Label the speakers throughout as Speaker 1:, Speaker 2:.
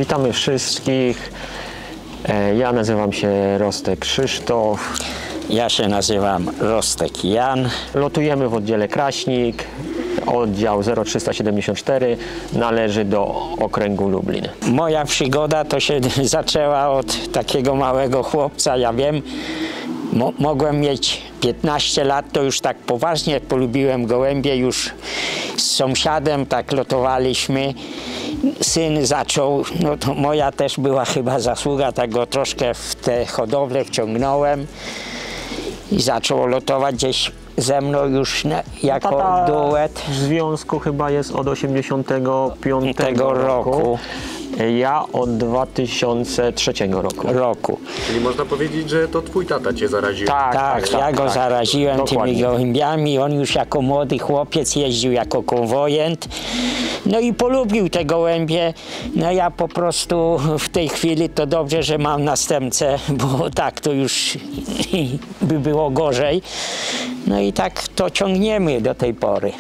Speaker 1: Witamy wszystkich. Ja nazywam się Rostek Krzysztof.
Speaker 2: Ja się nazywam Rostek Jan.
Speaker 1: Lotujemy w oddziale Kraśnik. Oddział 0374 należy do okręgu Lublin.
Speaker 2: Moja przygoda to się zaczęła od takiego małego chłopca. Ja wiem, mogłem mieć 15 lat, to już tak poważnie polubiłem gołębie. Już z sąsiadem tak lotowaliśmy. Syn zaczął, no to moja też była chyba zasługa, tak go troszkę w tę hodowlę wciągnąłem i zaczął lotować gdzieś ze mną już jako
Speaker 1: Tata
Speaker 2: duet.
Speaker 1: W związku chyba jest od 85
Speaker 2: Tego roku.
Speaker 1: Ja od 2003 roku.
Speaker 3: Czyli można powiedzieć, że to twój tata cię zaraził.
Speaker 2: Tak, ja go zaraziłem
Speaker 1: Dokładnie.
Speaker 2: tymi gołębiami. On już jako młody chłopiec jeździł jako konwojent. No i polubił te gołębie. No ja po prostu w tej chwili to dobrze, że mam następcę, bo tak to już by było gorzej. No i tak to ciągniemy do tej pory.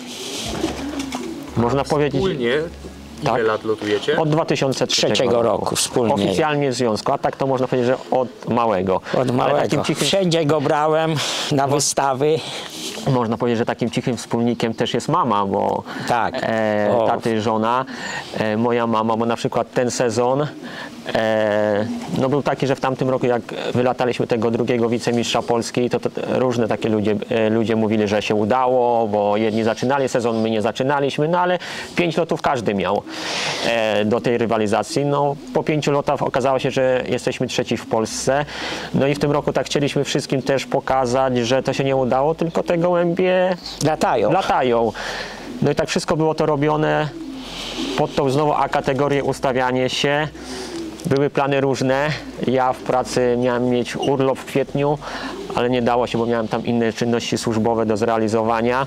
Speaker 1: Można powiedzieć,
Speaker 3: Wspólnie ile
Speaker 1: Tak.
Speaker 3: lat lotujecie?
Speaker 1: od 2003
Speaker 2: roku wspólnie.
Speaker 1: Oficjalnie w związku, a tak to można powiedzieć, że od małego.
Speaker 2: Od
Speaker 1: Ale
Speaker 2: małego.
Speaker 1: takim cichym,
Speaker 2: Wszędzie go brałem na wystawy.
Speaker 1: można powiedzieć, że takim cichym wspólnikiem też jest mama, bo
Speaker 2: Tak. O.
Speaker 1: taty żona, moja mama, bo na przykład ten sezon no był taki, że w tamtym roku jak wylataliśmy tego drugiego wicemistrza Polski, to różne takie ludzie mówili, że się udało, bo jedni zaczynali sezon, my nie zaczynaliśmy, no ale 5 lotów każdy miał do tej rywalizacji. No po 5 lotach okazało się, że jesteśmy trzeci w Polsce. No i w tym roku tak chcieliśmy wszystkim też pokazać, że to się nie udało, tylko te gołębie latają. No i tak wszystko było to robione pod tą znowu A kategorię, ustawianie się. Były plany różne. Ja w pracy miałem mieć urlop w kwietniu, ale nie dało się, bo miałem tam inne czynności służbowe do zrealizowania.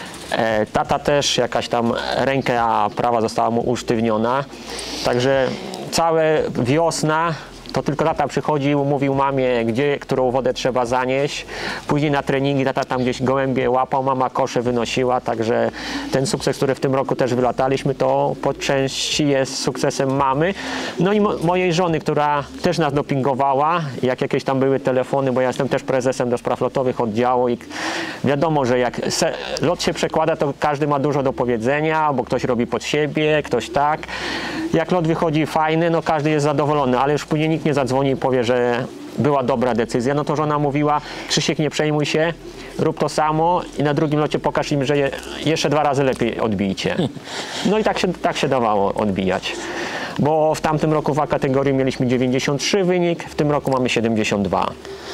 Speaker 1: Tata też, jakaś tam ręka prawa została mu usztywniona. Także cała wiosna to tylko tata przychodził, mówił mamie, którą wodę trzeba zanieść. Później na treningi tata tam gdzieś gołębie łapał, mama kosze wynosiła, także ten sukces, który w tym roku też wylataliśmy, to po części jest sukcesem mamy. No i mojej żony, która też nas dopingowała, jak jakieś tam były telefony, bo ja jestem też prezesem do spraw lotowych oddziału i wiadomo, że jak lot się przekłada, to każdy ma dużo do powiedzenia, bo ktoś robi pod siebie, ktoś tak. Jak lot wychodzi fajny, no każdy jest zadowolony, ale już później nikt nie zadzwoni i powie, że była dobra decyzja. No to żona mówiła: Krzysiek, nie przejmuj się, rób to samo i na drugim locie pokaż im, że jeszcze 2 razy lepiej odbijcie. No i tak się dawało odbijać. Bo w tamtym roku w A kategorii mieliśmy 93 wynik, w tym roku mamy 72.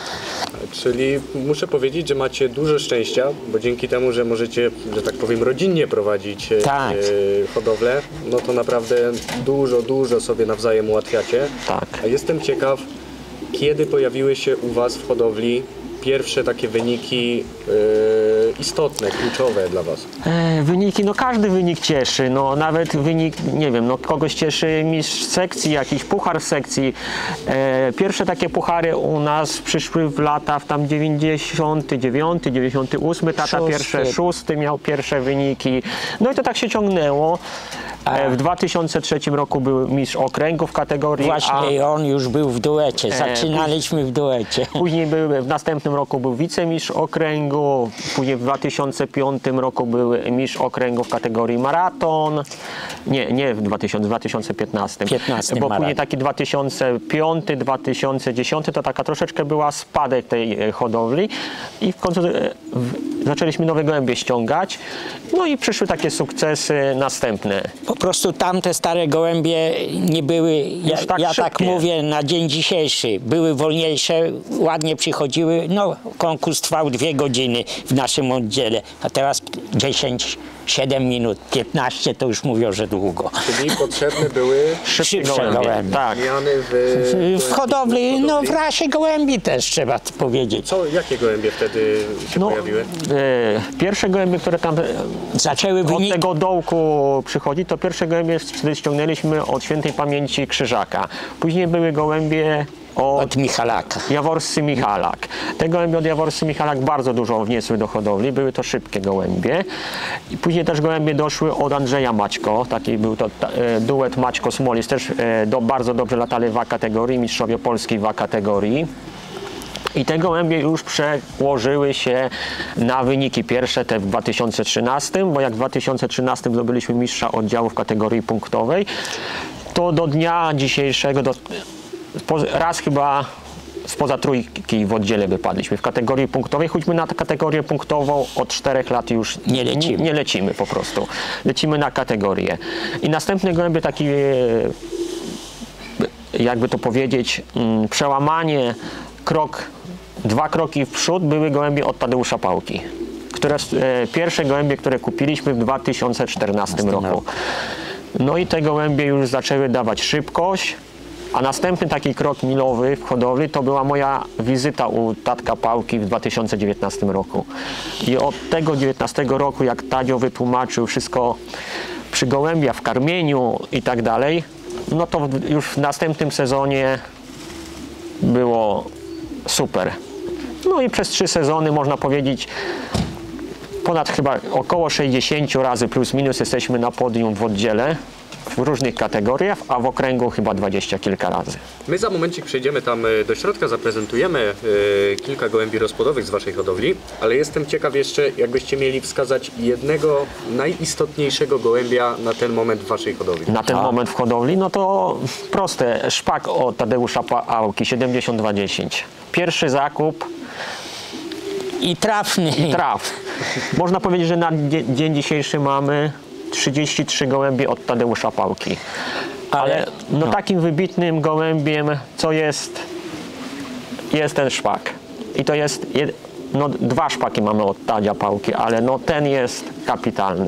Speaker 3: Czyli muszę powiedzieć, że macie dużo szczęścia, bo dzięki temu, że możecie, że tak powiem, rodzinnie prowadzić hodowlę, no to naprawdę dużo sobie nawzajem ułatwiacie.
Speaker 1: Tak.
Speaker 3: A jestem ciekaw, kiedy pojawiły się u was w hodowli pierwsze takie wyniki istotne, kluczowe dla was?
Speaker 1: Wyniki, no każdy wynik cieszy, no nawet wynik, nie wiem, no kogoś cieszy mistrz sekcji, jakiś puchar sekcji. Pierwsze takie puchary u nas przyszły w lata w tam 99, 98, tata pierwsze 6 miał pierwsze wyniki, no i to tak się ciągnęło. W 2003 roku był mistrz okręgu w kategorii
Speaker 2: Właśnie
Speaker 1: A.
Speaker 2: on już był w duecie, zaczynaliśmy w duecie.
Speaker 1: Później w następnym roku był wicemistrz okręgu, później w 2005 roku był mistrz okręgu w kategorii maraton. Nie w 2015. Bo później taki 2005, 2010 to taka troszeczkę była spadek tej hodowli i w końcu zaczęliśmy nowe gołębie ściągać. No i przyszły takie sukcesy następne.
Speaker 2: Po prostu tamte stare gołębie nie były, ja tak mówię, na dzień dzisiejszy, były wolniejsze, ładnie przychodziły, no konkurs trwał 2 godziny w naszym oddziale, a teraz 10, 7 minut, 15 to już mówią, że długo.
Speaker 3: Czyli potrzebne były
Speaker 2: Szybsze gołębie.
Speaker 1: Tak.
Speaker 3: zmiany
Speaker 2: W hodowli, no w rasie gołębi też trzeba powiedzieć.
Speaker 3: Jakie gołębie wtedy się pojawiły?
Speaker 1: Pierwsze gołębie, które tam
Speaker 2: Zaczęły
Speaker 1: od
Speaker 2: wynik...
Speaker 1: tego dołku przychodzi, to pierwsze gołębie wtedy ściągnęliśmy od świętej pamięci Krzyżaka. Później były gołębie
Speaker 2: Od Michalaka.
Speaker 1: Jaworscy Michalak. Te gołębie od Jaworscy Michalak bardzo dużo wniosły do hodowli, były to szybkie gołębie. I później też gołębie doszły od Andrzeja Maćko, taki był to duet Maćko-Smolis, też bardzo dobrze latali w A kategorii, mistrzowie Polski w A kategorii. I te gołębie już przełożyły się na wyniki pierwsze, te w 2013, bo jak w 2013 zdobyliśmy mistrza oddziału w kategorii punktowej, to do dnia dzisiejszego, raz chyba spoza trójki w oddziale wypadliśmy w kategorii punktowej, choćby na kategorię punktową od 4 lat już nie lecimy po prostu. Lecimy na kategorię. I następny gołębie taki, jakby to powiedzieć, przełamanie, dwa kroki w przód były gołębie od Tadeusza Pałki, pierwsze gołębie, które kupiliśmy w 2014 roku. No i te gołębie już zaczęły dawać szybkość, a następny taki krok milowy w hodowli to była moja wizyta u tatka Pałki w 2019 roku. I od tego 19 roku, jak Tadzio wytłumaczył wszystko przy gołębiach, w karmieniu i tak dalej, no to już w następnym sezonie było super. No i przez 3 sezony, można powiedzieć, ponad chyba około 60 razy plus minus jesteśmy na podium w oddziale w różnych kategoriach, a w okręgu chyba 20 kilka razy.
Speaker 3: My za momencik przejdziemy tam do środka, zaprezentujemy kilka gołębi rozpłodowych z waszej hodowli, ale jestem ciekaw jeszcze, jakbyście mieli wskazać jednego najistotniejszego gołębia na ten moment w waszej hodowli.
Speaker 1: Na ten moment w hodowli, no to proste, szpak od Tadeusza Pałki 7210. Pierwszy zakup.
Speaker 2: I trafny.
Speaker 1: Można powiedzieć, że na dzień dzisiejszy mamy 33 gołębie od Tadeusza Pałki. Ale takim wybitnym gołębiem, co jest ten szpak. I to jest, 2 szpaki mamy od Tadzia Pałki, ale ten jest kapitalny.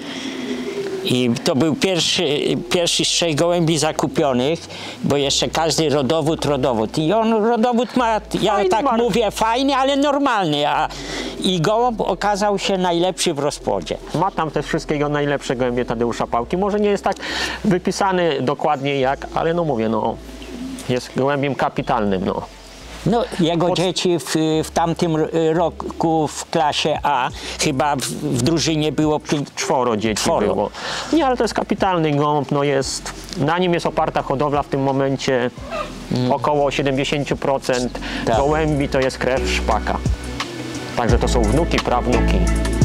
Speaker 2: I to był pierwszy z 3 gołębi zakupionych, bo jeszcze każdy rodowód. I on rodowód ma, ja fajny, tak mówię, fajny, ale normalny. I gołąb okazał się najlepszy w rozpłodzie.
Speaker 1: Ma tam te wszystkiego najlepsze gołębie Tadeusza Pałki. Może nie jest tak wypisany dokładnie jak, ale mówię, jest gołębiem kapitalnym.
Speaker 2: No, jego dzieci w tamtym roku w klasie A, chyba w drużynie było
Speaker 1: 4 dzieci było. Nie, ale to jest kapitalny gołąb, na nim jest oparta hodowla w tym momencie około 70% gołębi to jest krew szpaka. Także to są wnuki, prawnuki.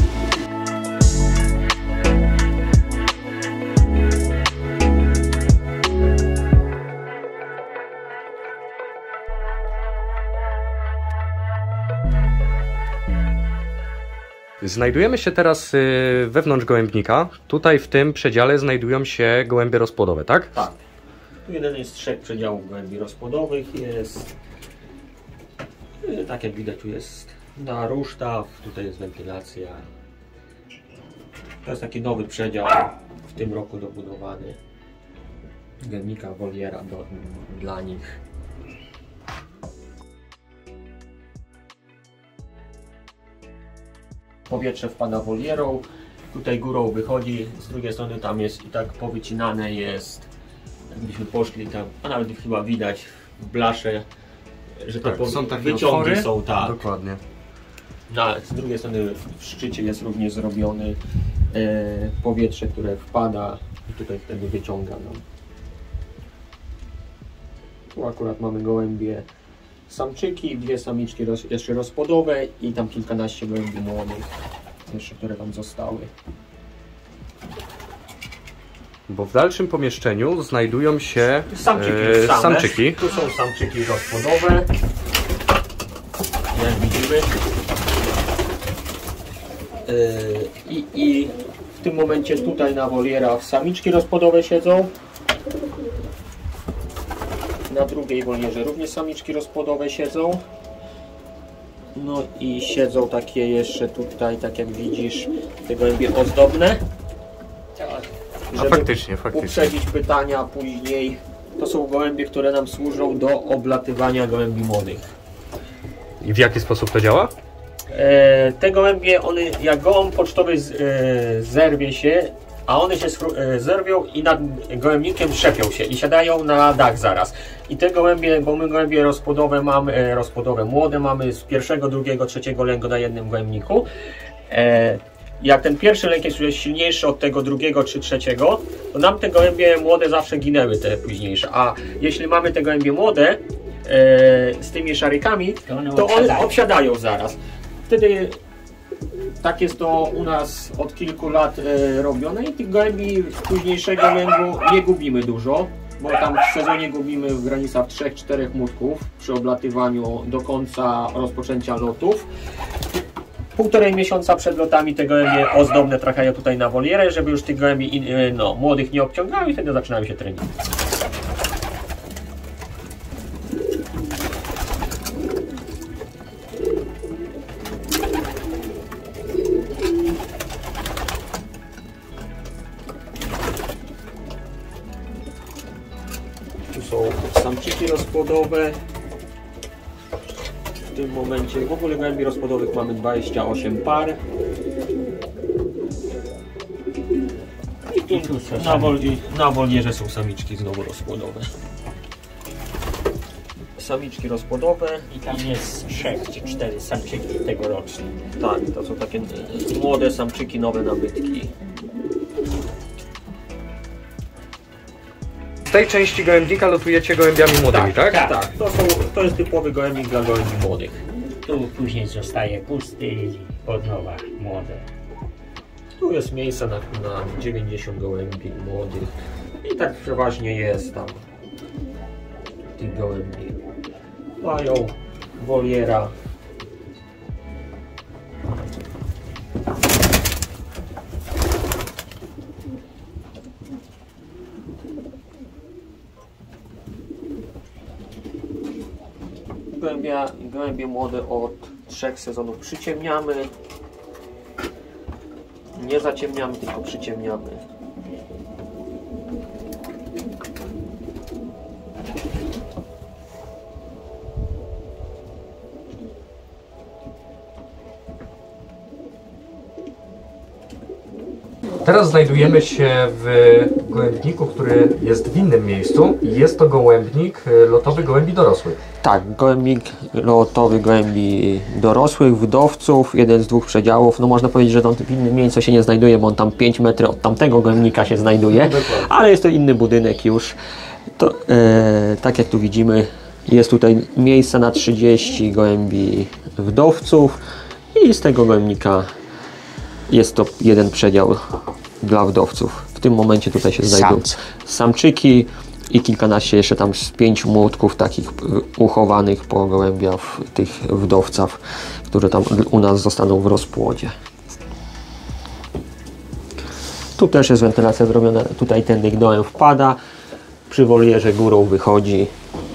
Speaker 3: Znajdujemy się teraz wewnątrz gołębnika. Tutaj w tym przedziale znajdują się gołębie rozpłodowe, tak?
Speaker 1: Tak. Tu jeden jest z 3 przedziałów gołębi rozpłodowych. Jest, tak jak widać, tu jest na rusztaw, tutaj jest wentylacja. To jest taki nowy przedział w tym roku dobudowany. Gołębnika, woliera dla nich. Powietrze wpada wolierą, tutaj górą wychodzi, z drugiej strony tam jest i tak powycinane jest, jakbyśmy poszli tam, a nawet chyba widać w blasze, że te
Speaker 3: są takie
Speaker 1: wyciągi
Speaker 3: otwory?
Speaker 1: są tak.
Speaker 3: Dokładnie.
Speaker 1: Z drugiej strony w szczycie jest również zrobione powietrze, które wpada i tutaj wtedy wyciąga nam. Tu akurat mamy gołębie samczyki, 2 samiczki jeszcze rozpłodowe i tam kilkanaście gołębi młodych, jeszcze, które tam zostały.
Speaker 3: Bo w dalszym pomieszczeniu znajdują się samczyki.
Speaker 1: Tu są samczyki rozpłodowe, jak widzimy. I w tym momencie tutaj na wolierach samiczki rozpłodowe siedzą. Na drugiej wolierze również samiczki rozpłodowe siedzą. No i siedzą takie jeszcze tutaj, tak jak widzisz, te gołębie ozdobne. Żeby
Speaker 3: faktycznie.
Speaker 1: uprzedzić pytania później, to są gołębie, które nam służą do oblatywania gołębi młodych.
Speaker 3: I w jaki sposób to działa?
Speaker 1: Te gołębie, jak gołąb pocztowy zerwie się, a one się zerwią i nad gołębnikiem trzepią się i siadają na dach zaraz. I te gołębie, bo my gołębie rozpłodowe młode mamy z pierwszego, drugiego, trzeciego lęgu na jednym gołębniku. Jak ten pierwszy lęk jest już silniejszy od tego drugiego czy trzeciego, to nam te gołębie młode zawsze ginęły, te późniejsze. A jeśli mamy te gołębie młode z tymi szarykami, to one obsiadają zaraz. Wtedy tak jest to u nas od kilku lat robione i tych gołębi późniejszego lęgu nie gubimy dużo, bo tam w sezonie gubimy w granicach 3-4 młotków przy oblatywaniu do końca rozpoczęcia lotów. Półtorej miesiąca przed lotami te gołębie ozdobne trafiają tutaj na wolierę, żeby już tych gołębi młodych nie obciągały i wtedy zaczynają się treningi. Tu są samczyki rozpłodowe. W tym momencie w ogóle gołębi rozpłodowych mamy 28 par. I tu na wolierze są samiczki znowu rozpłodowe. Samiczki rozpłodowe.
Speaker 2: I tam jest 6 czy 4 samczyki tegoroczne.
Speaker 1: Tak, to są takie młode samczyki, nowe nabytki.
Speaker 3: W tej części gołębnika lotujecie gołębiami młodymi, tak?
Speaker 1: Tak. To jest typowy gołębnik dla gołębi młodych.
Speaker 2: Tu później zostaje pusty i od nowa młode.
Speaker 1: Tu jest miejsce na 90 gołębi młodych. I tak przeważnie jest tam tych gołębi. Mają woliera. Gołębie młode od 3 sezonów przyciemniamy. Nie zaciemniamy, tylko przyciemniamy.
Speaker 4: Teraz znajdujemy się w gołębniku, który jest w innym miejscu. Jest to gołębnik lotowy gołębi dorosłych.
Speaker 1: Tak, gołębnik lotowy gołębi dorosłych, wdowców, jeden z 2 przedziałów. No można powiedzieć, że on w innym miejscu się nie znajduje, bo on tam 5 metrów od tamtego gołębnika się znajduje, ale jest to inny budynek już. To, tak jak tu widzimy, jest tutaj miejsce na 30 gołębi wdowców i z tego gołębnika jest to jeden przedział dla wdowców. W tym momencie tutaj się znajdują samczyki i kilkanaście jeszcze tam z 5 młotków takich uchowanych po gołębiach tych wdowców, które tam u nas zostaną w rozpłodzie. Tu też jest wentylacja zrobiona, tutaj ten gnojem wpada, przy wolierze górą wychodzi.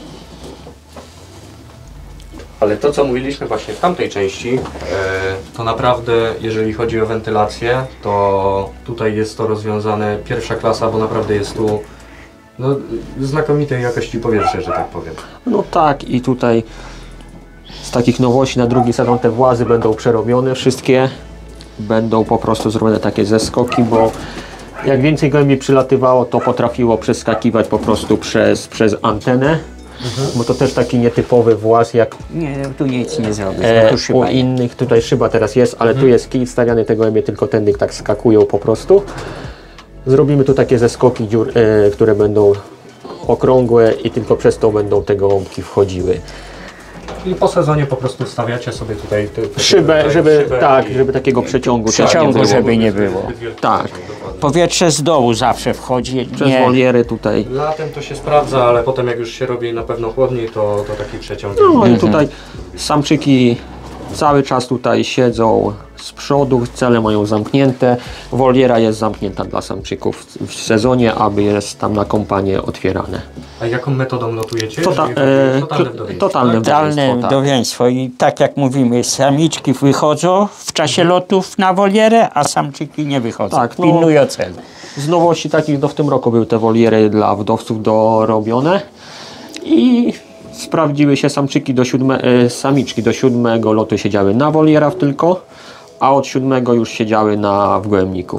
Speaker 4: Ale to, co mówiliśmy właśnie w tamtej części, to naprawdę, jeżeli chodzi o wentylację, to tutaj jest to rozwiązane pierwsza klasa, bo naprawdę jest tu znakomitej jakości powietrze, że tak powiem.
Speaker 1: No tak, i tutaj z takich nowości na drugi sezon te włazy będą przerobione wszystkie. Będą po prostu zrobione takie zeskoki, bo jak więcej gołębi przylatywało, to potrafiło przeskakiwać po prostu przez antenę. Bo to też taki nietypowy właz jak
Speaker 2: Nie, tu nic nie zrobisz.
Speaker 1: u innych. Tutaj szyba teraz jest, ale tu jest kij wstawiany, te gołębie tylko tędy tak skakują po prostu. Zrobimy tu takie zeskoki, które będą okrągłe i tylko przez to będą te gołąbki wchodziły.
Speaker 4: I po sezonie po prostu stawiacie sobie tutaj
Speaker 1: Szybę, żeby takiego przeciągu
Speaker 2: żeby nie było.
Speaker 1: Tak.
Speaker 2: Powietrze z dołu zawsze wchodzi.
Speaker 1: Przez woliery tutaj.
Speaker 4: Latem to się sprawdza, ale potem jak już się robi na pewno chłodniej, to taki przeciąg.
Speaker 1: No i tutaj samczyki cały czas tutaj siedzą z przodu, cele mają zamknięte. Woliera jest zamknięta dla samczyków w sezonie, aby jest tam na kompanie otwierane.
Speaker 4: A jaką metodą lotujecie?
Speaker 1: Totalne
Speaker 2: wdowieństwo. I tak jak mówimy, samiczki wychodzą w czasie lotów na wolierę, a samczyki nie wychodzą.
Speaker 1: Tak,
Speaker 2: pilnują celu.
Speaker 1: Z nowości takich w tym roku były te woliery dla wdowców dorobione i sprawdziły się samiczki do 7 lotu siedziały na wolierach tylko, a od 7 już siedziały w gołębniku.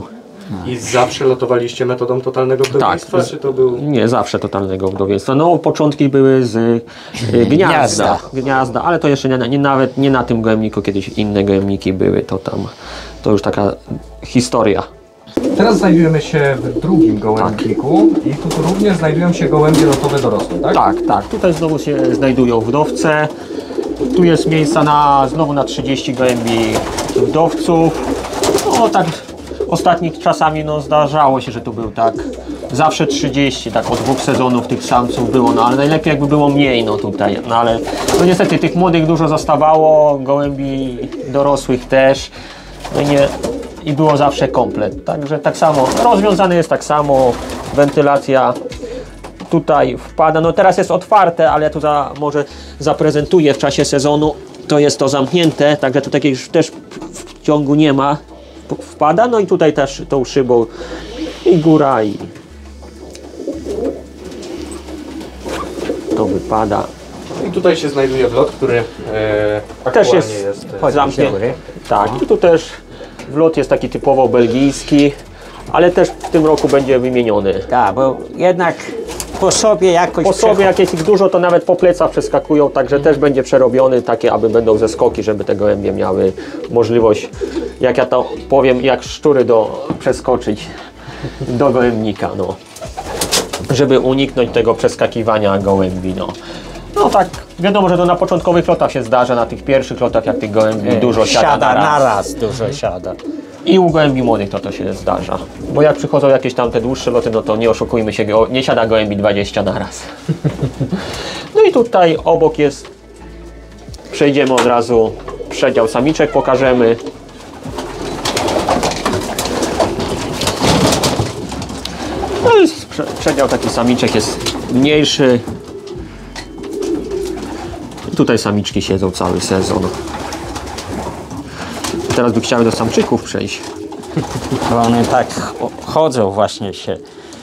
Speaker 4: I zawsze lotowaliście metodą totalnego wdowieństwa, czy to był...
Speaker 1: Nie, zawsze totalnego wdowieństwa. No, początki były z gniazda, ale to jeszcze nawet nie na tym gołębniku, kiedyś inne gołębniki były, to już taka historia.
Speaker 4: Teraz znajdujemy się w drugim gołębniku i tu również znajdują się gołębie lotowe dorosłe, tak?
Speaker 1: Tak. Tutaj znowu się znajdują wdowce. Tu jest miejsca znowu na 30 gołębi wdowców. No tak ostatnich czasami zdarzało się, że tu był tak zawsze 30, tak od 2 sezonów tych samców było, ale najlepiej jakby było mniej tutaj, ale niestety tych młodych dużo zostawało, gołębi dorosłych też, i było zawsze komplet, także tak samo, rozwiązane jest tak samo, wentylacja tutaj wpada, teraz jest otwarte, ale ja tu może zaprezentuję w czasie sezonu, to jest to zamknięte, także tu takiej już też w ciągu nie ma, wpada, i tutaj też tą szybą i góra i to wypada.
Speaker 4: I tutaj się znajduje wlot, który
Speaker 1: Też
Speaker 4: aktualnie
Speaker 1: jest
Speaker 4: jest
Speaker 1: zamknięty. Tak, i tu też wlot jest taki typowo belgijski, ale też w tym roku będzie wymieniony.
Speaker 2: Tak, bo jednak po sobie jakoś...
Speaker 1: Jak jest ich dużo, to nawet po plecach przeskakują, także też będzie przerobiony takie, aby będą zeskoki, żeby te gołębie miały możliwość, jak ja to powiem, jak szczury przeskoczyć do gołębnika, żeby uniknąć tego przeskakiwania gołębi, No tak, wiadomo, że to na początkowych lotach się zdarza, na tych pierwszych lotach, jak tych gołębi dużo siada na raz.
Speaker 2: Dużo siada.
Speaker 1: I u gołębi młodych to się zdarza. Bo jak przychodzą jakieś tam te dłuższe loty, to nie oszukujmy się, nie siada gołębi 20 na raz. No i tutaj obok jest, przejdziemy od razu, przedział samiczek pokażemy. No i przedział taki samiczek jest mniejszy. Tutaj samiczki siedzą cały sezon. Teraz by chciały do samczyków przejść.
Speaker 2: Bo one tak chodzą właśnie się.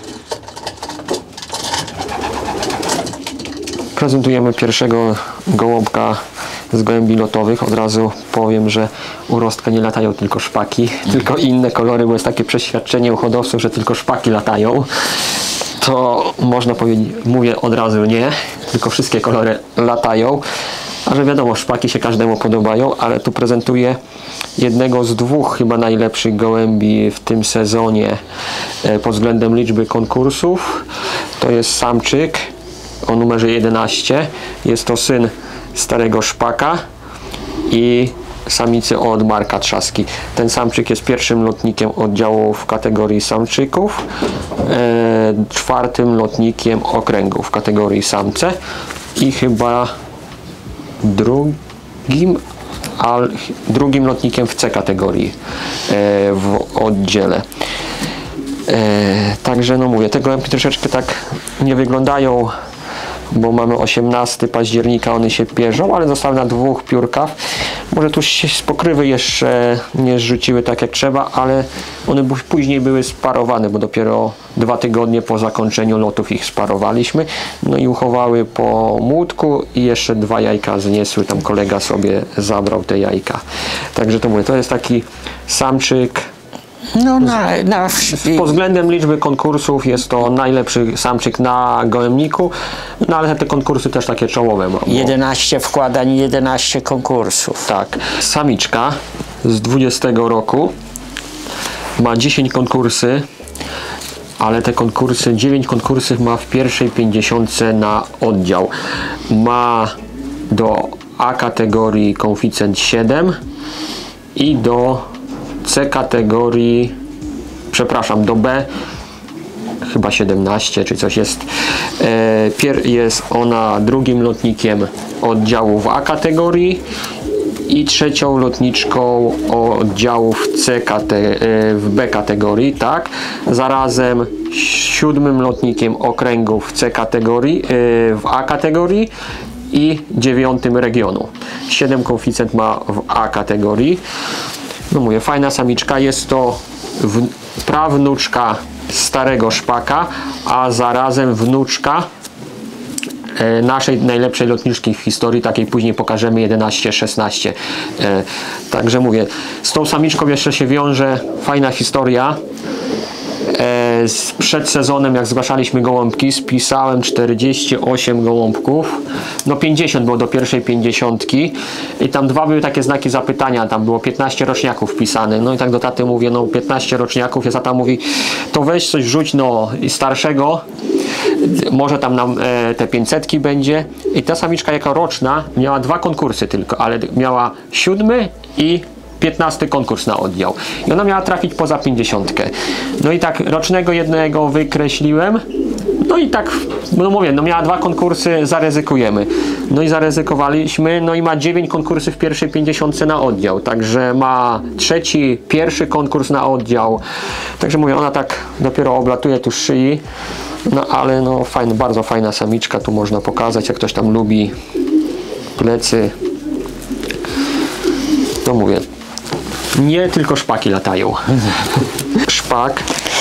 Speaker 1: Prezentujemy pierwszego gołąbka z gołębi lotowych. Od razu powiem, że u Rostka nie latają tylko szpaki, tylko inne kolory, bo jest takie przeświadczenie u hodowców, że tylko szpaki latają. To można powiedzieć, mówię od razu nie, tylko wszystkie kolory latają. A że wiadomo, szpaki się każdemu podobają, ale tu prezentuję jednego z 2 chyba najlepszych gołębi w tym sezonie pod względem liczby konkursów. To jest samczyk o numerze 11. Jest to syn starego szpaka i samicy od Marka Trzaski. Ten samczyk jest pierwszym lotnikiem oddziału w kategorii samczyków, 4. lotnikiem okręgu w kategorii samce i chyba drugim lotnikiem w C kategorii w oddziale. Także mówię, te gołębki troszeczkę tak nie wyglądają, bo mamy 18 października, one się pierzą, ale zostały na 2 piórkach. Może tu się z pokrywy jeszcze nie zrzuciły tak jak trzeba, ale one później były sparowane, bo dopiero 2 tygodnie po zakończeniu lotów ich sparowaliśmy. No i uchowały po młódku i jeszcze 2 jajka zniesły, tam kolega sobie zabrał te jajka. Także to mówię, to jest taki samczyk. Pod względem liczby konkursów jest to najlepszy samczyk na gołębniku, ale te konkursy też takie czołowe ma.
Speaker 2: 11 wkładań, 11 konkursów.
Speaker 1: Tak. Samiczka z 20 roku ma 10 konkursy, ale te konkursy, 9 konkursów ma w pierwszej 50 na oddział. Ma do A kategorii koeficjent 7 i do C kategorii, przepraszam, do B chyba 17 czy coś jest. Jest ona drugim lotnikiem oddziału w A kategorii i 3. lotniczką oddziału w B kategorii, tak. Zarazem 7. lotnikiem okręgu w C kategorii, w A kategorii i 9. regionu. 7 koeficjent ma w A kategorii. No mówię, fajna samiczka, jest to prawnuczka starego szpaka, a zarazem wnuczka naszej najlepszej lotniczki w historii, takiej później pokażemy 11-16. Także mówię, z tą samiczką jeszcze się wiąże fajna historia. Przed sezonem, jak zgłaszaliśmy gołąbki, spisałem 48 gołąbków. No 50 było do pierwszej 50 i tam 2 były takie znaki zapytania, tam było 15 roczniaków wpisane. No i tak do taty mówię, no 15 roczniaków, ja tata mówi, to weź coś rzuć, no i starszego, może tam nam te 500 będzie. I ta samiczka jako roczna miała 2 konkursy tylko, ale miała 7 i 15 konkurs na oddział. I ona miała trafić poza 50. No i tak rocznego jednego wykreśliłem. No i tak, no mówię, no miała 2 konkursy, zaryzykujemy. No i zaryzykowaliśmy, no i ma 9 konkursów w pierwszej 50 na oddział. Także ma pierwszy konkurs na oddział. Także mówię, ona tak dopiero oblatuje tu szyi. No ale no fajna, bardzo fajna samiczka, tu można pokazać, jak ktoś tam lubi plecy. To mówię, nie tylko szpaki latają. Szpak.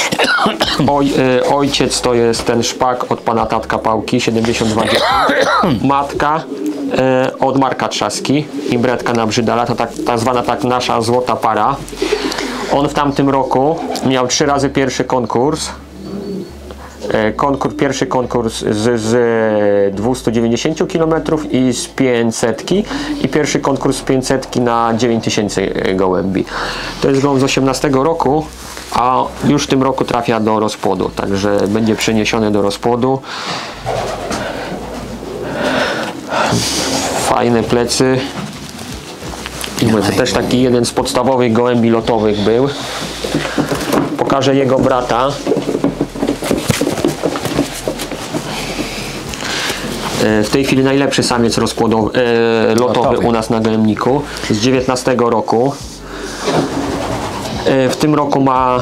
Speaker 1: Ojciec to jest ten szpak od pana tatka Pałki, 72. Matka od Marka Trzaski, imbretka na Brzydala, to tak zwana tak nasza złota para. On w tamtym roku miał 3 razy pierwszy konkurs. Pierwszy konkurs z 290 km i z 500 i pierwszy konkurs z 500 na 9000 gołębi. To jest gołąb z 18 roku, a już w tym roku trafia do rozpłodu, także będzie przeniesiony do rozpłodu. Fajne plecy. I to też taki jeden z podstawowych gołębi lotowych był. Pokażę jego brata. W tej chwili najlepszy samiec lotowy u nas na gołębniku z 19 roku. W tym roku ma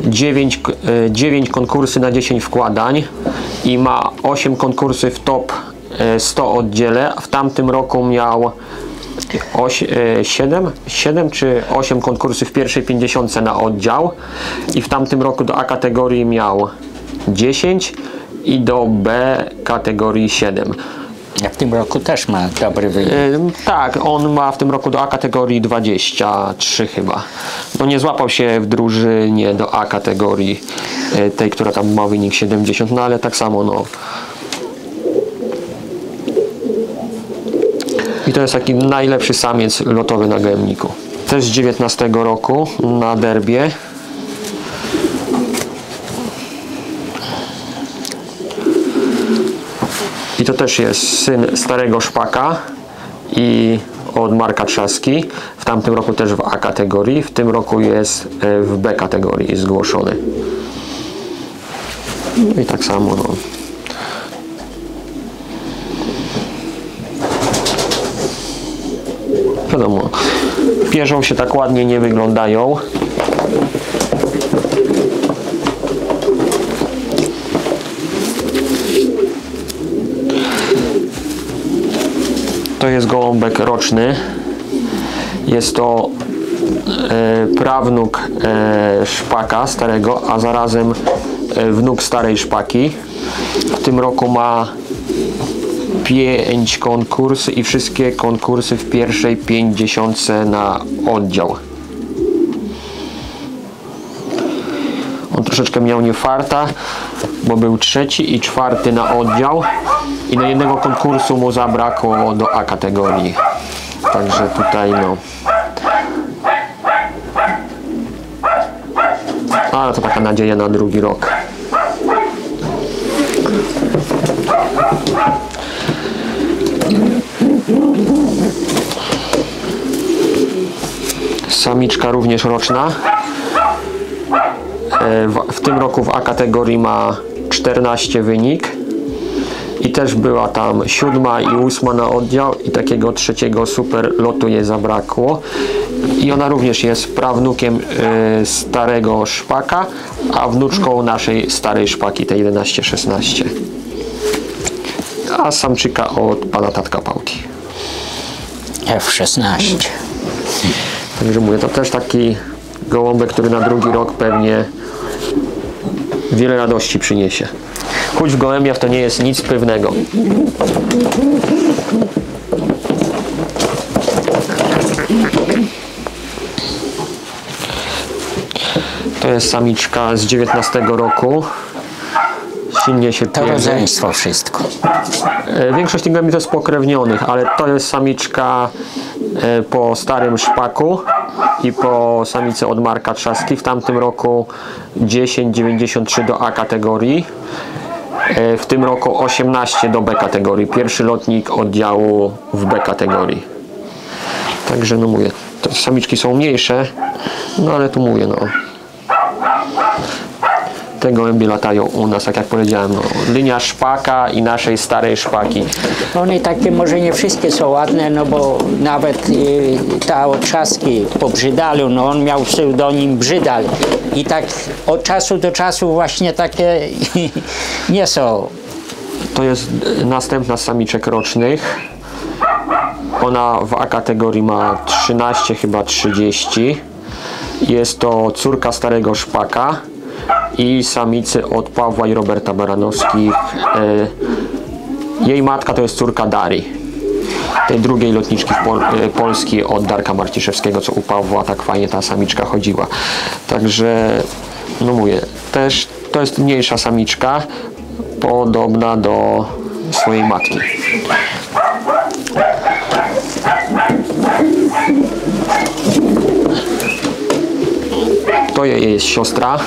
Speaker 1: 9 konkursy na 10 wkładań i ma 8 konkursów w top 100 oddziele. W tamtym roku miał 7 czy 8 konkursów w pierwszej 50 na oddział i w tamtym roku do A kategorii miał 10 i do B kategorii 7.
Speaker 2: Ja w tym roku też ma dobry wynik.
Speaker 1: Tak, on ma w tym roku do A kategorii 23 chyba. No nie złapał się w drużynie do A kategorii, tej, która tam ma wynik 70, no ale tak samo no. I to jest taki najlepszy samiec lotowy na gołębniku. Też z 19 roku na derbie. I to też jest syn starego szpaka i od Marka Trzaski. W tamtym roku też w A kategorii, w tym roku jest w B kategorii zgłoszony. No i tak samo no. Wiadomo, pierzą się tak ładnie nie wyglądają. To jest gołąbek roczny. Jest to prawnuk szpaka starego, a zarazem wnuk starej szpaki. W tym roku ma 5 konkursów i wszystkie konkursy w pierwszej 50 na oddział. On troszeczkę miał niefarta, bo był 3. i 4. na oddział i na jednego konkursu mu zabrakło do A kategorii. Także tutaj no. Ale to taka nadzieja na drugi rok. Samiczka również roczna. W tym roku w A kategorii ma 14 wynik i też była tam 7. i 8. na oddział i takiego 3. super lotu jej zabrakło i ona również jest prawnukiem starego szpaka, a wnuczką naszej starej szpaki, tej 11-16, a samczyka od pana tatka Pałki.
Speaker 2: F16.
Speaker 1: Także mówię, to też taki gołąbek, który na drugi rok pewnie wiele radości przyniesie. Chuć w gołębiach to nie jest nic pewnego. To jest samiczka z 19 roku. Silnie się
Speaker 2: To
Speaker 1: pierze.
Speaker 2: rodzeństwo wszystko.
Speaker 1: Większość tych gołębi to jest pokrewnionych, ale to jest samiczka po starym szpaku i po samicy od Marka Trzaski. W tamtym roku 10,93 do A kategorii. W tym roku 18 do B kategorii. Pierwszy lotnik oddziału w B kategorii. Także no mówię, te samiczki są mniejsze, no ale tu mówię, no. Te gołębie latają u nas, tak jak powiedziałem, no, linia szpaka i naszej starej szpaki.
Speaker 2: One takie może nie wszystkie są ładne, no bo nawet ta od Trzaski po Brzydalu, no on miał pseudonim Brzydal i tak od czasu do czasu właśnie takie nie są.
Speaker 1: To jest następna z samiczek rocznych. Ona w A kategorii ma 13, chyba 30. Jest to córka starego szpaka i samicy od Pawła i Roberta Baranowskich. Jej matka to jest córka Darii, tej drugiej lotniczki Polski od Darka Marciszewskiego, co u Pawła tak fajnie ta samiczka chodziła. Także no mówię, też to jest mniejsza samiczka, podobna do swojej matki. To jej jest siostra.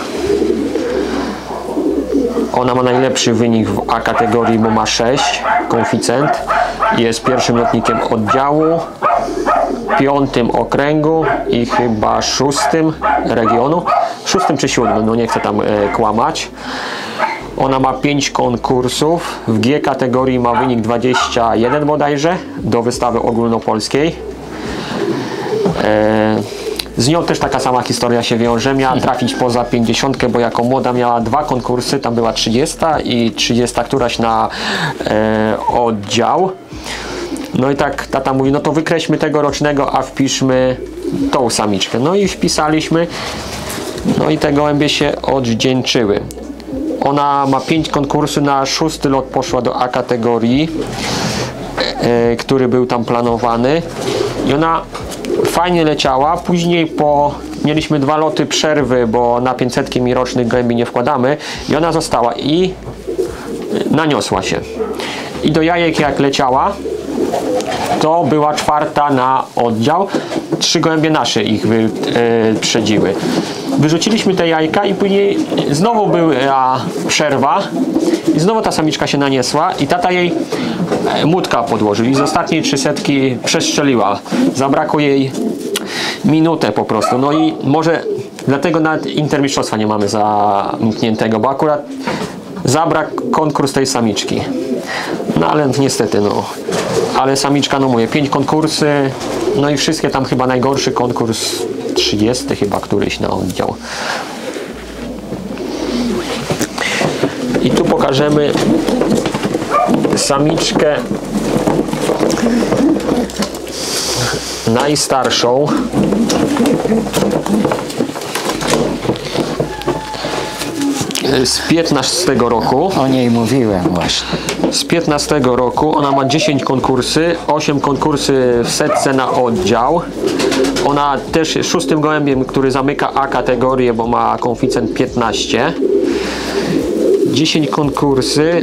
Speaker 1: Ona ma najlepszy wynik w A kategorii, bo ma 6 koeficjent. Jest pierwszym lotnikiem oddziału, 5. okręgu i chyba 6. regionu. 6. czy 7, no nie chcę tam kłamać. Ona ma 5 konkursów. W G kategorii ma wynik 21 bodajże do wystawy ogólnopolskiej. Z nią też taka sama historia się wiąże. Miała trafić poza 50, bo jako młoda miała 2 konkursy. Tam była 30 i 30 któraś na oddział. No i tak tata mówi, no to wykreślmy tegorocznego, a wpiszmy tą samiczkę. No i wpisaliśmy. No i te gołębie się odwdzięczyły. Ona ma 5 konkursów, na 6. lot poszła do A kategorii, który był tam planowany. I ona fajnie leciała. Później mieliśmy 2 loty przerwy, bo na 500 mi rocznych gołębi nie wkładamy. I ona została i naniosła się. I do jajek jak leciała, to była 4. na oddział. 3 gołębie nasze ich wyprzedziły. Wyrzuciliśmy te jajka i później znowu była przerwa i znowu ta samiczka się naniesła i tata jej młódka podłożył i z ostatniej 300 przestrzeliła. Zabrakło jej minutę po prostu. No i może dlatego nawet intermistrzostwa nie mamy zamkniętego, bo akurat zabrakł konkurs tej samiczki. No ale niestety, no. Ale samiczka, no mówię, 5 konkursy, no i wszystkie tam chyba najgorszy konkurs 30 chyba któryś na oddział. I tu pokażemy samiczkę najstarszą. Z 15 roku.
Speaker 2: O niej mówiłem właśnie.
Speaker 1: Z 15 roku. Ona ma 10 konkursy, 8 konkursy w setce na oddział. Ona też jest 6. gołębiem, który zamyka A kategorię, bo ma koeficjent 15. 10 konkursy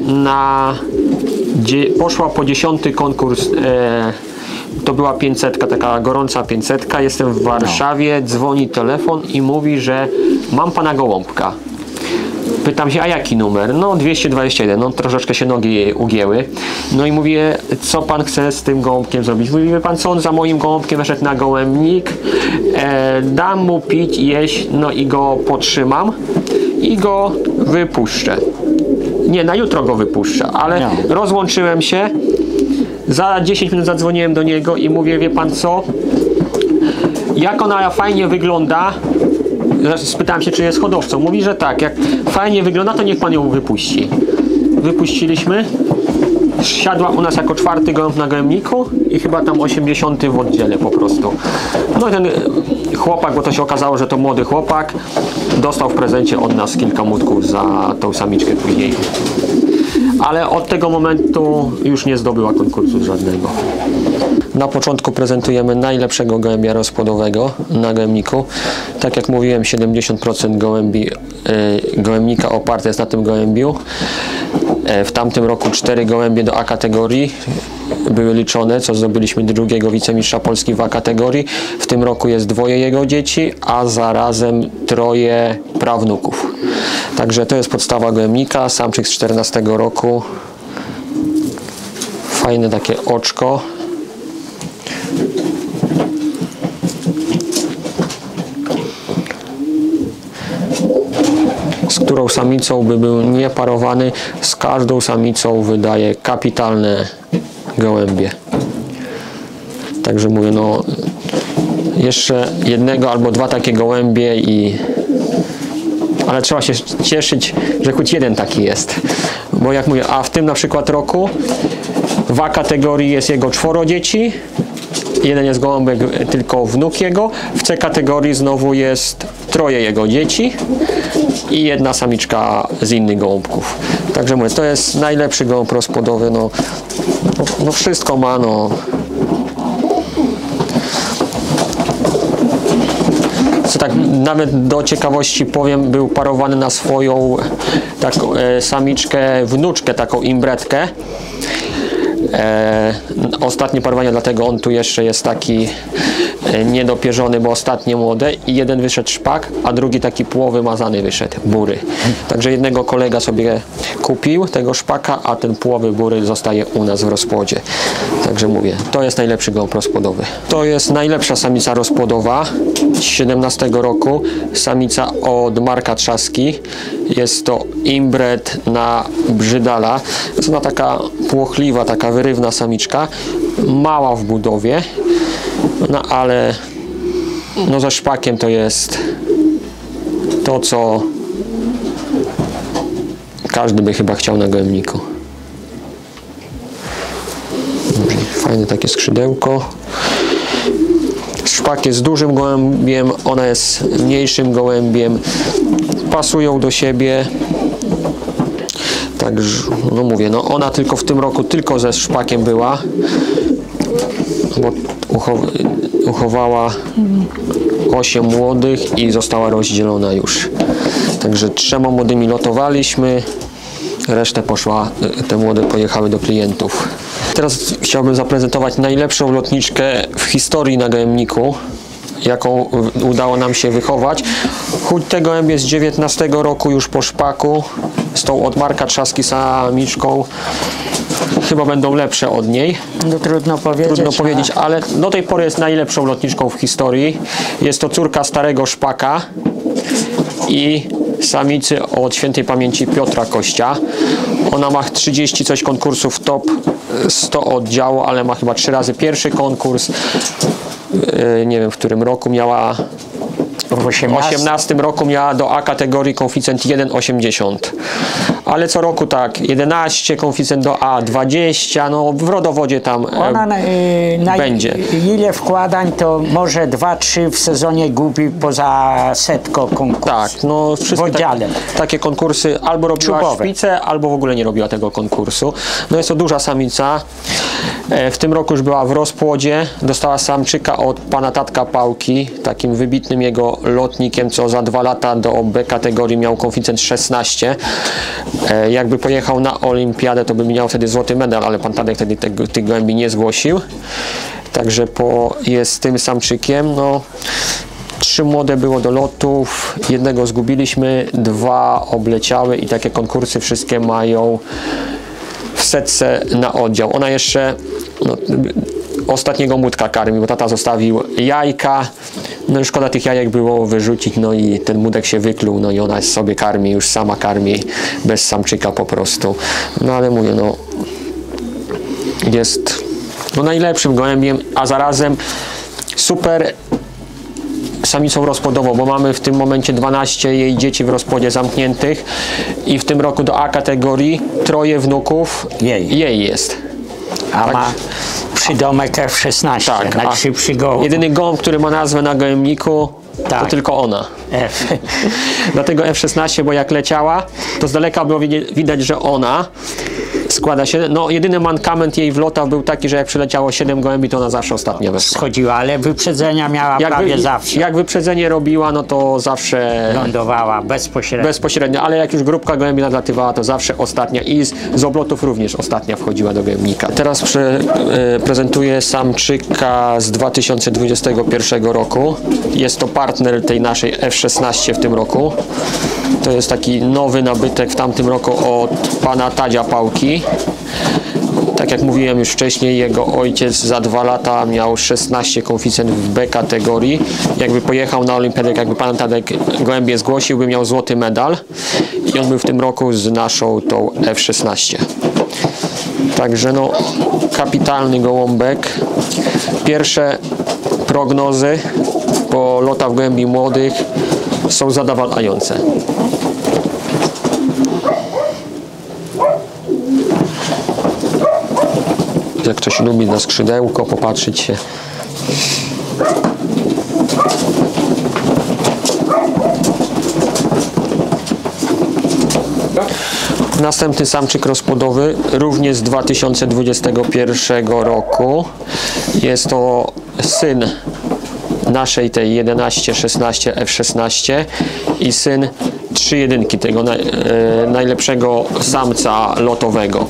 Speaker 1: poszła po 10 konkurs. To była 500, taka gorąca 500. Jestem w Warszawie, dzwoni telefon i mówi, że mam pana gołąbka. Pytam się, a jaki numer? No 221, no troszeczkę się nogi ugięły. No i mówię, co pan chce z tym gołąbkiem zrobić? Mówi, wie pan co, on za moim gołąbkiem wyszedł na gołębnik, dam mu pić i jeść, no i go potrzymam i go wypuszczę. Nie, na jutro go wypuszczę, ale rozłączyłem się, za 10 minut zadzwoniłem do niego i mówię, wie pan co, jak ona fajnie wygląda. Spytałem się, czy jest hodowcą. Mówi, że tak. Jak fajnie wygląda, to niech pan ją wypuści. Wypuściliśmy. Siadła u nas jako 4. gołąb na gołębniku i chyba tam 80 w oddziale po prostu. No i ten chłopak, bo to się okazało, że to młody chłopak, dostał w prezencie od nas kilka młotków za tą samiczkę później. Ale od tego momentu już nie zdobyła konkursu żadnego. Na początku prezentujemy najlepszego gołębia rozpłodowego na gołębniku. Tak jak mówiłem, 70% gołębnika oparte jest na tym gołębiu. W tamtym roku 4 gołębie do A kategorii były liczone, co zdobyliśmy drugiego wicemistrza Polski w A kategorii. W tym roku jest 2 jego dzieci, a zarazem 3 prawnuków. Także to jest podstawa gołębnika, samczyk z 14 roku. Fajne takie oczko. Z którą samicą by był nieparowany, z każdą samicą wydaje kapitalne gołębie. Także mówię, no jeszcze jednego albo 2 takie gołębie ale trzeba się cieszyć, że choć jeden taki jest. Bo jak mówię, a w tym na przykład roku w A kategorii jest jego 4 dzieci, jeden jest gołąbek tylko wnuk jego, w C kategorii znowu jest 3 jego dzieci i 1 samiczka z innych gołąbków. Także mówię, to jest najlepszy gołąb rozpłodowy, no wszystko ma, no. Co tak nawet do ciekawości powiem, był parowany na swoją taką samiczkę, wnuczkę, taką imbretkę. Ostatnie parowanie, dlatego on tu jeszcze jest taki niedopierzony, bo ostatnie młode i jeden wyszedł szpak, a drugi taki półowymazany wyszedł, bury. Także jednego kolega sobie kupił tego szpaka, a ten połowy bury zostaje u nas w rozpłodzie. Także mówię, to jest najlepszy gołąb rozpłodowy. To jest najlepsza samica rozpłodowa z 17 roku, samica od Marka Trzaski. Jest to imbret na Brzydala. Jest ona taka płochliwa, taka wyrywna samiczka, mała w budowie, no ale no ze szpakiem to jest to, co każdy by chyba chciał na gołębniku. Fajne takie skrzydełko. Szpak jest dużym gołębiem, ona jest mniejszym gołębiem. Pasują do siebie. Także, no mówię, no ona tylko w tym roku tylko ze szpakiem była, bo uchowała 8 młodych i została rozdzielona już. Także 3 młodymi lotowaliśmy, resztę poszła, te młode pojechały do klientów. Teraz chciałbym zaprezentować najlepszą lotniczkę w historii na gołębniku, jaką udało nam się wychować. Choć te gołębie z 19 roku już po szpaku, z tą od Marka Trzaski samiczką, chyba będą lepsze od niej.
Speaker 2: No, trudno powiedzieć,
Speaker 1: ale do tej pory jest najlepszą lotniczką w historii. Jest to córka starego szpaka i samicy od świętej pamięci Piotra Kościa. Ona ma 30 coś konkursów top 100 oddziału, ale ma chyba 3 razy pierwszy konkurs. Nie wiem w którym roku miała. W 18 roku miała do A kategorii koeficjent 1,80. Ale co roku tak 11, koeficjent do A 20, no w rodowodzie tam
Speaker 2: ona
Speaker 1: będzie.
Speaker 2: Ile wkładań to może 2-3 w sezonie gubi poza setką konkursów.
Speaker 1: Tak, no wszystkie takie konkursy albo robiła szpicę, albo w ogóle nie robiła tego konkursu. No jest to duża samica. W tym roku już była w rozpłodzie, dostała samczyka od pana tatka Pałki, takim wybitnym jego lotnikiem, co za 2 lata do B kategorii miał koeficjent 16. Jakby pojechał na olimpiadę, to by miał wtedy złoty medal, ale pan Tadek wtedy tych gołębi nie zgłosił. Także jest z tym samczykiem. No, 3 młode było do lotów, jednego zgubiliśmy, 2 obleciały i takie konkursy wszystkie mają w setce na oddział. Ona jeszcze ostatniego młódka karmi, bo tata zostawił jajka, no i szkoda tych jajek było wyrzucić, no i ten młódek się wykluł, no i ona sobie karmi, już sama karmi, bez samczyka po prostu. No ale mówię, no jest najlepszym gołębiem, a zarazem super samicą rozpłodową, bo mamy w tym momencie 12 jej dzieci w rozpłodzie zamkniętych i w tym roku do A kategorii 3 wnuków jej jest.
Speaker 2: A tak, ma przydomek F16,
Speaker 1: tak,
Speaker 2: najszybszy gołąb.
Speaker 1: Jedyny gołąb, który ma nazwę na gołębniku, tak, to tylko ona.
Speaker 2: F.
Speaker 1: Dlatego F16, bo jak leciała, to z daleka było widać, że ona składa się, no jedyny mankament jej w lotach był taki, że jak przyleciało 7 gołębi, to ona zawsze ostatnia weszła.
Speaker 2: Schodziła, ale wyprzedzenia miała prawie zawsze.
Speaker 1: Jak wyprzedzenie robiła, no to zawsze
Speaker 2: Lądowała bezpośrednio.
Speaker 1: ale jak już grupka gołębi nadlatywała, to zawsze ostatnia i z oblotów również ostatnia wchodziła do gołębnika. Teraz prezentuję samczyka z 2021 roku. Jest to partner tej naszej F16 w tym roku. To jest taki nowy nabytek w tamtym roku od pana Tadzia Pałki. Tak jak mówiłem już wcześniej, jego ojciec za 2 lata miał 16 koeficjent w B kategorii. Jakby pojechał na olimpiadę, jakby pan Tadek gołębie zgłosił, by miał złoty medal. I on był w tym roku z naszą tą F16. Także no, kapitalny gołąbek. Pierwsze prognozy po lotach gołębi młodych są zadowalające. Jak ktoś lubi na skrzydełko popatrzeć się. Następny samczyk rozpłodowy, również z 2021 roku. Jest to syn naszej tej 11-16 F16 i syn 3 jedynki, tego najlepszego samca lotowego.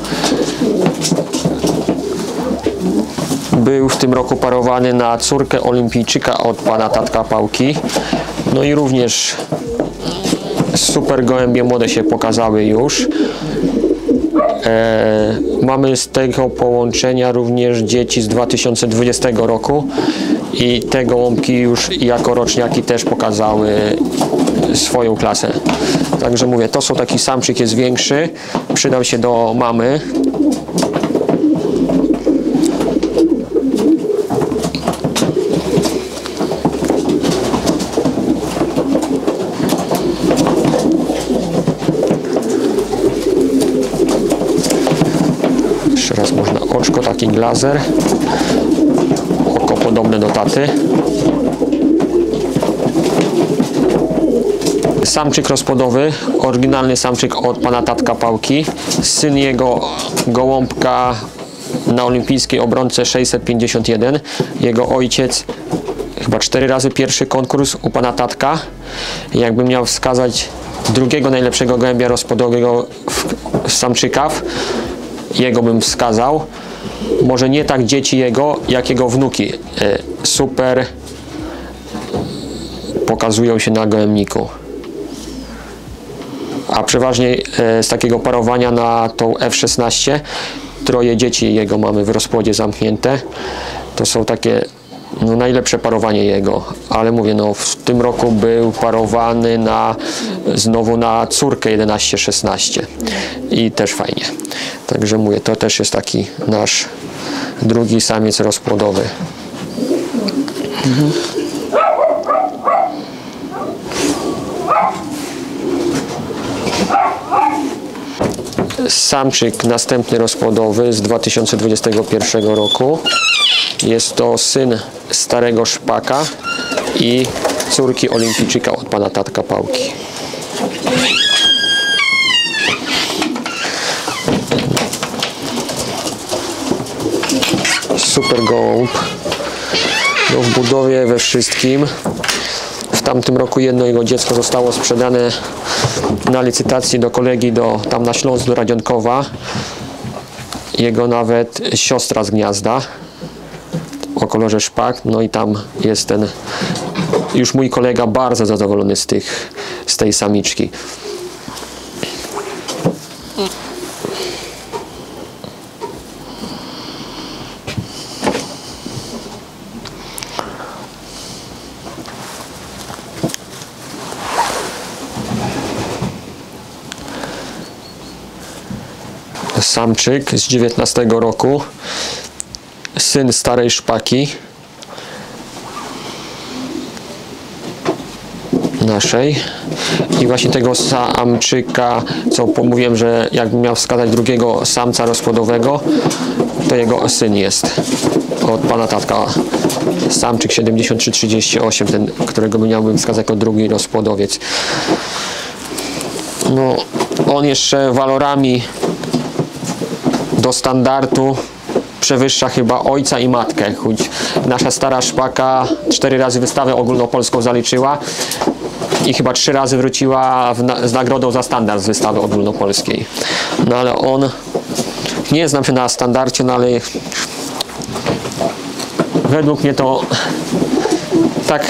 Speaker 1: Był w tym roku parowany na córkę olimpijczyka od pana Tatka Pałki. No i również super gołębie młode się pokazały już. Mamy z tego połączenia również dzieci z 2020 roku i te gołąbki już jako roczniaki też pokazały swoją klasę. Także mówię, to są taki samczyk jest większy, przydał się do mamy. Jeszcze raz można oczko, taki glazer, oko podobne do taty. Samczyk rozpłodowy, oryginalny samczyk od pana Tatka Pałki, syn jego gołąbka na olimpijskiej obronce 651. Jego ojciec chyba 4 razy pierwszy konkurs u pana Tatka. Jakbym miał wskazać drugiego najlepszego gołębia rozpłodowego w samczykach, jego bym wskazał. Może nie tak dzieci jego, jak jego wnuki. Super pokazują się na gołębniku. A przeważnie z takiego parowania na tą F16 3 dzieci jego mamy w rozpłodzie zamknięte. To są takie no, najlepsze parowanie jego, ale mówię, no w tym roku był parowany znowu na córkę 11-16 i też fajnie. Także mówię, to też jest taki nasz drugi samiec rozpłodowy. Samczyk następny rozpłodowy z 2021 roku. Jest to syn starego szpaka i córki olimpijczyka od pana Tatka Pałki. Super gołąb. No, w budowie, we wszystkim. W tamtym roku jedno jego dziecko zostało sprzedane na licytacji do kolegi tam na Śląsk do Radzionkowa. Jego nawet siostra z gniazda o kolorze szpak, no i tam jest już mój kolega bardzo zadowolony z tej samiczki. Samczyk z 19 roku, syn starej szpaki naszej i właśnie tego samczyka, co mówiłem, że jakbym miał wskazać drugiego samca rozpłodowego, to jego syn jest od pana Tatka. Samczyk 7338, ten, którego miałbym wskazać jako drugi rozpłodowiec. No, on jeszcze walorami do standardu przewyższa chyba ojca i matkę. Choć nasza stara szpaka 4 razy wystawę ogólnopolską zaliczyła i chyba 3 razy wróciła z nagrodą za standard z wystawy ogólnopolskiej. No ale on, nie znam się na standardzie, no ale według mnie to tak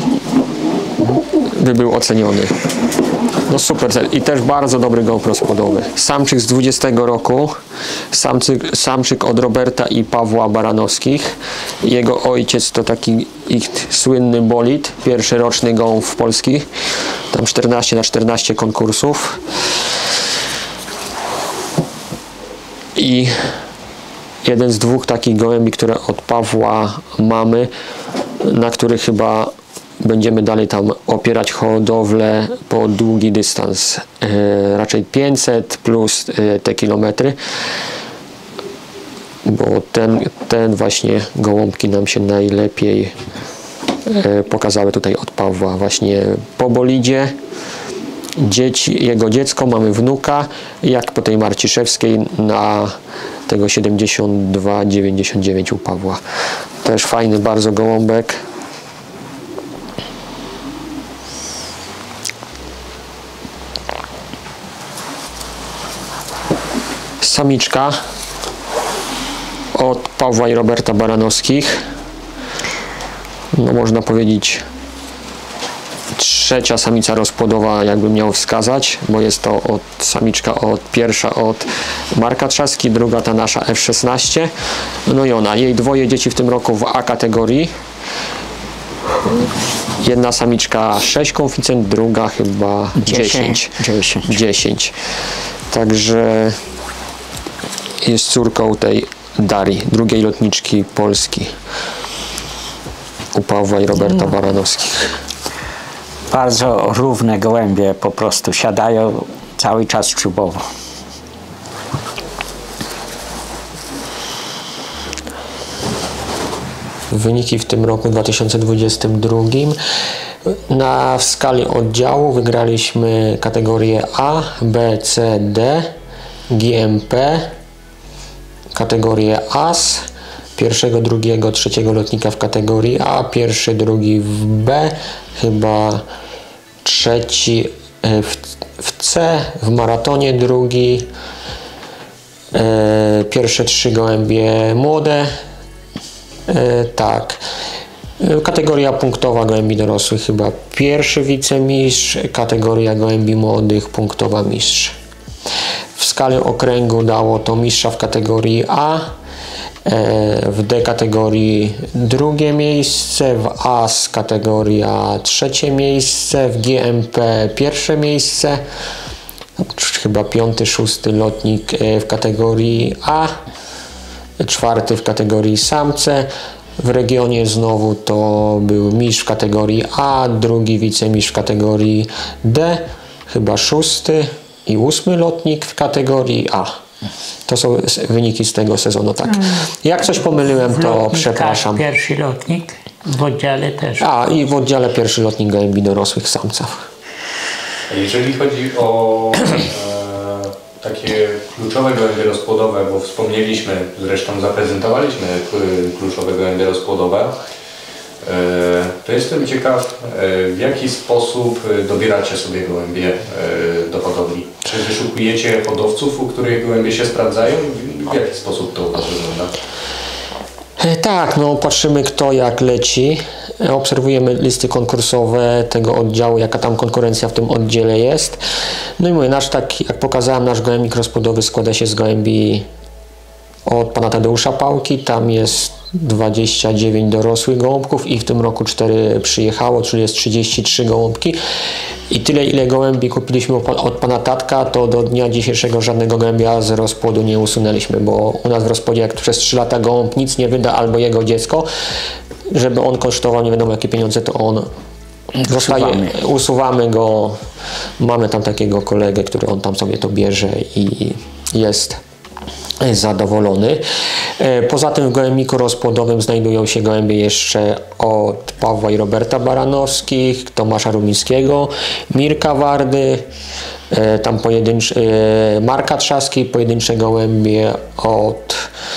Speaker 1: by był oceniony. No super, i też bardzo dobry gołąb rozpłodowy. Samczyk z 20 roku, samczyk od Roberta i Pawła Baranowskich. Jego ojciec to taki ich słynny bolid, pierwszy roczny gołąb w Polski. Tam 14 na 14 konkursów. I jeden z 2 takich gołębi, które od Pawła mamy, na których chyba będziemy dalej tam opierać hodowlę po długi dystans, raczej 500 plus te kilometry, bo ten właśnie gołąbki nam się najlepiej pokazały tutaj od Pawła, właśnie po bolidzie. Jego dziecko, mamy wnuka, jak po tej Marciszewskiej na tego 72-99 u Pawła. Też fajny bardzo gołąbek. Samiczka od Pawła i Roberta Baranowskich. No można powiedzieć trzecia samica rozpłodowa, jakbym miał wskazać, bo jest to samiczka pierwsza od Marka Trzaski, druga ta nasza F16. No i ona, jej 2 dzieci w tym roku w A kategorii. Jedna samiczka 6 konficent, druga chyba 10. Także jest córką tej Darii, drugiej lotniczki Polski u Pawła i Roberta Baranowskich.
Speaker 2: Bardzo równe gołębie, po prostu siadają cały czas śrubowo.
Speaker 1: Wyniki w tym roku 2022. W skali oddziału wygraliśmy kategorie A, B, C, D, GMP, kategorię AS, pierwszego, drugiego, trzeciego lotnika w kategorii A, pierwszy, drugi w B, chyba trzeci w C, w maratonie drugi, pierwsze 3 gołębie młode, tak. Kategoria punktowa gołębi dorosłych chyba pierwszy wicemistrz, kategoria gołębi młodych punktowa mistrz. W skali okręgu dało to mistrza w kategorii A, w D kategorii 2 miejsce, w AS kategoria 3 miejsce, w GMP 1 miejsce, chyba 5., 6. lotnik w kategorii A, 4. w kategorii samce. W regionie znowu to był mistrz w kategorii A, drugi wicemistrz w kategorii D, chyba 6. i 8. lotnik w kategorii A. To są wyniki z tego sezonu, tak. Jak coś pomyliłem, to przepraszam.
Speaker 5: Pierwszy lotnik, w oddziale też.
Speaker 1: I w oddziale pierwszy lotnik gołębi dorosłych samcach.
Speaker 4: Jeżeli chodzi o takie kluczowe gołębie rozpłodowe, bo wspomnieliśmy, zresztą zaprezentowaliśmy kluczowe gołębie rozpłodowe, to jestem ciekaw, w jaki sposób dobieracie sobie gołębie do hodowli. Czy wyszukujecie hodowców, u których gołębie się sprawdzają? W jaki sposób to u Was wygląda?
Speaker 1: Tak, no patrzymy kto jak leci, obserwujemy listy konkursowe tego oddziału, jaka tam konkurencja w tym oddziale jest. No i mówię, tak jak pokazałem, nasz gołębnik rozpłodowy składa się z gołębi od pana Tadeusza Pałki, tam jest 29 dorosłych gołąbków i w tym roku 4 przyjechało, czyli jest 33 gołąbki. I tyle, ile gołębi kupiliśmy od pana tatka, to do dnia dzisiejszego żadnego gołębia z rozpłodu nie usunęliśmy, bo u nas w rozpłodzie jak przez 3 lata gołąb nic nie wyda, albo jego dziecko, żeby on kosztował nie wiadomo jakie pieniądze, to on usuwamy go. Mamy tam takiego kolegę, który on tam sobie to bierze i jest zadowolony. Poza tym w gołębniku rozpłodowym znajdują się gołębie jeszcze od Pawła i Roberta Baranowskich, Tomasza Rumińskiego, Mirka Wardy, tam Marka Trzaski, pojedyncze gołębie od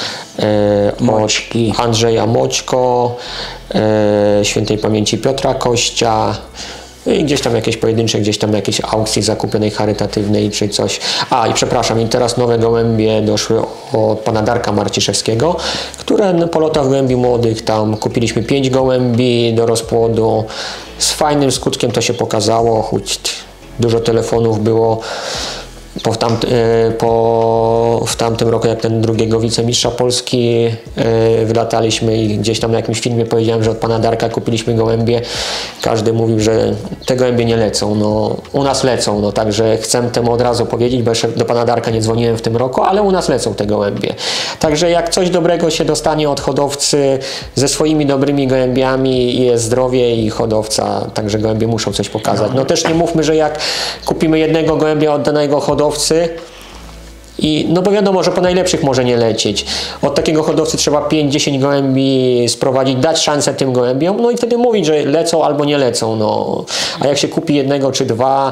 Speaker 1: Andrzeja Moćko, świętej pamięci Piotra Kościa, i gdzieś tam jakieś pojedyncze, gdzieś tam na jakiejś aukcji zakupionej charytatywnej czy coś. I przepraszam, i teraz nowe gołębie doszły od pana Darka Marciszewskiego, które po lotach gołębi młodych tam kupiliśmy 5 gołębi do rozpłodu. Z fajnym skutkiem to się pokazało, choć dużo telefonów było w tamtym roku, jak ten drugiego wicemistrza Polski wylataliśmy i gdzieś tam na jakimś filmie powiedziałem, że od pana Darka kupiliśmy gołębie. Każdy mówił, że te gołębie nie lecą. No, u nas lecą, no, także chcę temu od razu powiedzieć, bo jeszcze do pana Darka nie dzwoniłem w tym roku, ale u nas lecą te gołębie. Także jak coś dobrego się dostanie od hodowcy ze swoimi dobrymi gołębiami, jest zdrowie i hodowca, także gołębie muszą coś pokazać. No też nie mówmy, że jak kupimy jednego gołębia od danego hodowcy, no bo wiadomo, że po najlepszych może nie lecieć. Od takiego hodowcy trzeba 5-10 gołębi sprowadzić, dać szansę tym gołębiom, no i wtedy mówić, że lecą albo nie lecą. No. A jak się kupi jednego czy dwa,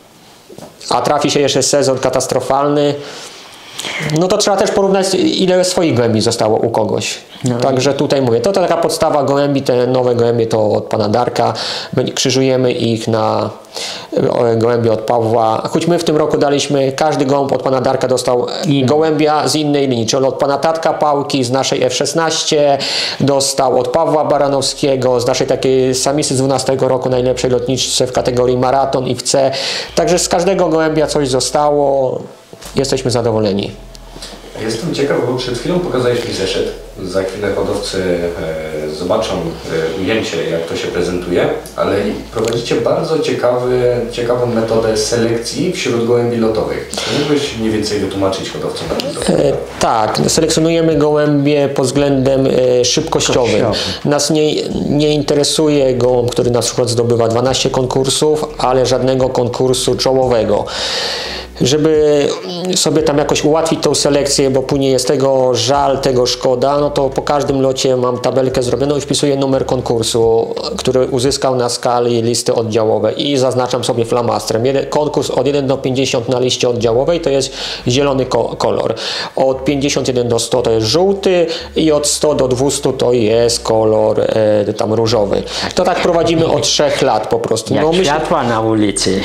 Speaker 1: a trafi się jeszcze sezon katastrofalny, no to trzeba też porównać, ile swoich gołębi zostało u kogoś. No. Także tutaj mówię, to taka podstawa gołębi, te nowe gołębie to od pana Darka, krzyżujemy ich na gołębie od Pawła, choć my w tym roku daliśmy, każdy gołąb od pana Darka dostał gołębia z innej linii, czyli od pana Tatka Pałki z naszej F16, dostał od Pawła Baranowskiego z naszej takiej samicy z 12 roku, najlepszej lotniczce w kategorii maraton i w C, także z każdego gołębia coś zostało, jesteśmy zadowoleni.
Speaker 4: Jestem ciekaw, bo przed chwilą pokazałeś mi zeszyt. Za chwilę hodowcy zobaczą ujęcie, jak to się prezentuje, ale prowadzicie bardzo ciekawą metodę selekcji wśród gołębi lotowych. Mógłbyś mniej więcej wytłumaczyć hodowcom na to?
Speaker 1: Tak, selekcjonujemy gołębie pod względem szybkościowym. Nas nie interesuje gołąb, który na przykład zdobywa 12 konkursów, ale żadnego konkursu czołowego. Żeby sobie tam jakoś ułatwić tą selekcję, bo później jest tego żal, tego szkoda, no to po każdym locie mam tabelkę zrobioną i wpisuję numer konkursu, który uzyskał na skali listy oddziałowej i zaznaczam sobie flamastrem. Konkurs od 1 do 50 na liście oddziałowej to jest zielony kolor. Od 51 do 100 to jest żółty i od 100 do 200 to jest kolor tam różowy. To tak prowadzimy od 3 lat po prostu.
Speaker 2: Jak światła na ulicy.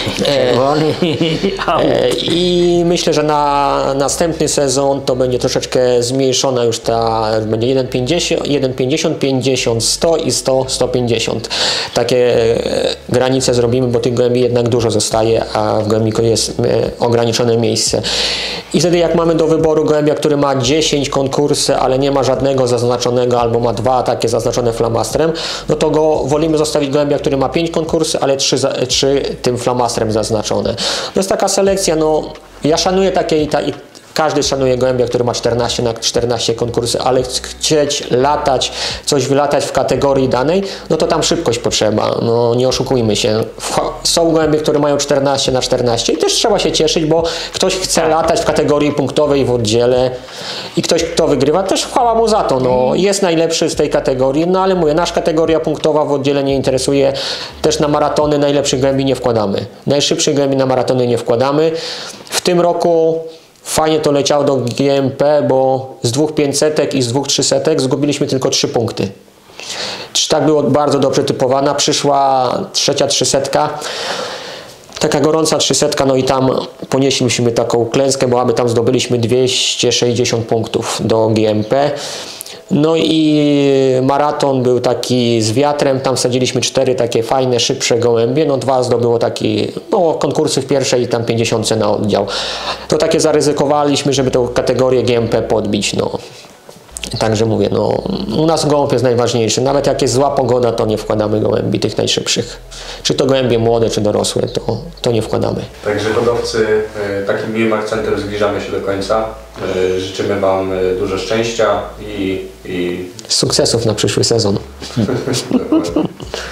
Speaker 1: I myślę, że na następny sezon to będzie troszeczkę zmniejszona już będzie 1,50, 50, 100 i 100, 150. Takie granice zrobimy, bo tych gołębi jednak dużo zostaje, a w gołębniku jest ograniczone miejsce. I wtedy jak mamy do wyboru gołębia, który ma 10 konkursy, ale nie ma żadnego zaznaczonego, albo ma 2 takie zaznaczone flamastrem, no to wolimy zostawić gołębia, który ma 5 konkursy, ale 3 tym flamastrem zaznaczone. To jest taka selekcja, no ja szanuję takie i każdy szanuje gołębia, który ma 14 na 14 konkursy, ale chcieć latać, coś wylatać w kategorii danej, no to tam szybkość potrzeba, no nie oszukujmy się. Są gołębie, które mają 14 na 14 i też trzeba się cieszyć, bo ktoś chce latać w kategorii punktowej w oddziale i ktoś, kto wygrywa, też chwała mu za to, no jest najlepszy z tej kategorii, no ale mówię, nasza kategoria punktowa w oddziale nie interesuje, też na maratony najlepszych gołębi nie wkładamy. Najszybszych gołębi na maratony nie wkładamy. W tym roku fajnie to leciało do GMP, bo z 2 500 i z 2 300 zgubiliśmy tylko 3 punkty. Tak było bardzo dobrze typowana. Przyszła trzecia 300, taka gorąca 300, no i tam ponieśliśmy taką klęskę, bo aby tam zdobyliśmy 260 punktów do GMP. No i maraton był taki z wiatrem, tam wsadziliśmy 4 takie fajne, szybsze gołębie, no 2 zdobyło taki, no konkursy w pierwszej i tam 50 na oddział. To takie zaryzykowaliśmy, żeby tą kategorię GMP podbić, no. Także mówię, no u nas gołąb jest najważniejszy, nawet jak jest zła pogoda, to nie wkładamy gołębi tych najszybszych. Czy to gołębie młode, czy dorosłe, to nie wkładamy.
Speaker 4: Także hodowcy, takim miłym akcentem zbliżamy się do końca. Życzymy Wam dużo szczęścia i
Speaker 1: sukcesów na przyszły sezon.